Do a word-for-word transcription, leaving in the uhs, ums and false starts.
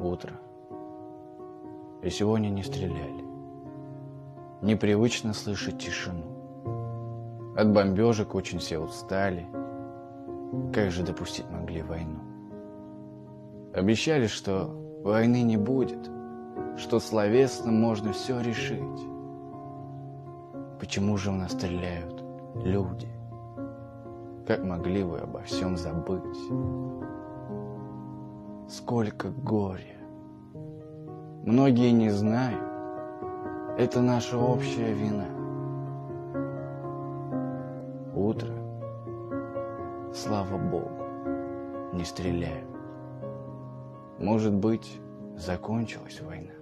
Утро. И сегодня не стреляли. Непривычно слышать тишину. От бомбежек очень все устали. Как же допустить могли войну? Обещали, что войны не будет, что словесно можно все решить. Почему же у нас стреляют люди? Как могли вы обо всем забыть? Сколько горя! Многие не знают, это наша общая вина. Утро, слава Богу, не стреляют. Может быть, закончилась война.